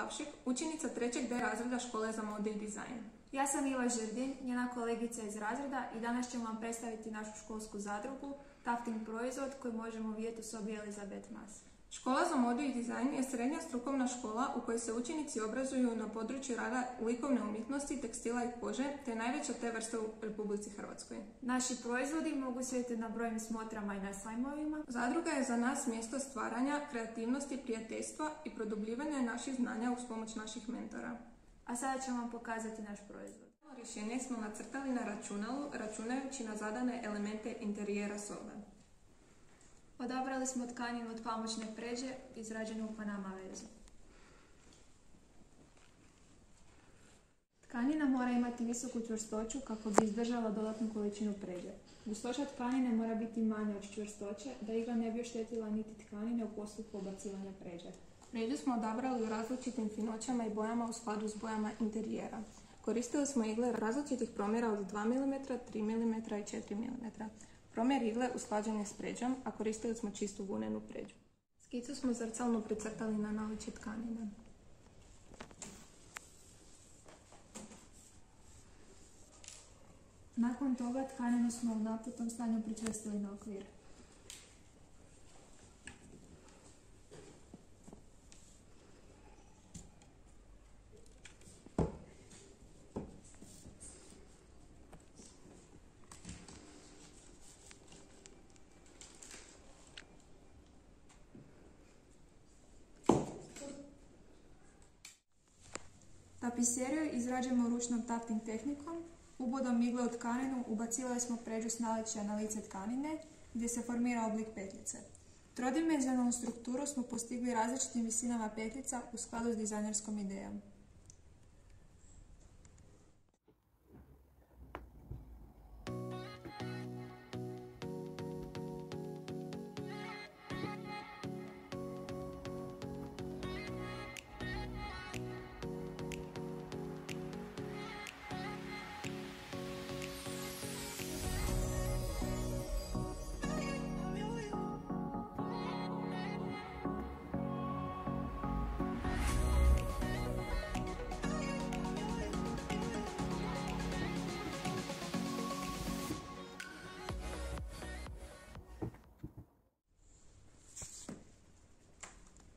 Plavšek, učenica 3. D razreda Škole za modu i dizajn. Ja sam Iva Žrdin, njena kolegica iz razreda i danas ćemo vam predstaviti našu školsku zadrugu, Tafting proizvod koji možemo vidjeti u sobi Elizabeth Mas. Škola za modu i dizajn je srednja strukovna škola u kojoj se učenici obrazuju na području rada likovne umjetnosti, tekstila i kože, te najveća te vrste u Republici Hrvatskoj. Naši proizvodi mogu se vidjeti na brojnim smotrama i na sajmovima. Zadruga je za nas mjesto stvaranja, kreativnosti, prijateljstva i produbljivanja naših znanja uz pomoć naših mentora. A sada ćemo vam pokazati naš proizvod. Rješenje smo nacrtali na računalu, računajući na zadane elemente interijera sobe. Odabrali smo tkaninu od pamučne pređe izrađenu u Panama vezu. Tkanina mora imati visoku čvrstoću kako bi izdržala dodatnu količinu pređe. Gustoća tkanine mora biti manja od čvrstoće da igla ne bi oštetila niti tkanine u postupku obacivanja pređe. Pređu smo odabrali u različitim finoćama i bojama u skladu s bojama interijera. Koristili smo igle različitih promjera od 2 mm, 3 mm i 4 mm. Promjer igle usklađen je s pređom, a koristili smo čistu vunenu pređu. Skicu smo zrcalno precrtali na naličje tkanine. Nakon toga tkaninu smo u naputom stanju pričvrstili na okvir. Tapiseriju izrađujemo ručnom tafting tehnikom. Ubodom igle u tkaninu ubacivali smo pređu s naličja na lice tkanine gdje se formira oblik petljice. Trodimenzionalnu strukturu smo postigli različitim visinama petljica u skladu s dizajnerskom idejom.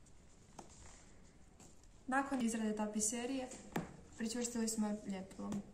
Nakon izrade tapiserije pričvrstili smo je ljepilom.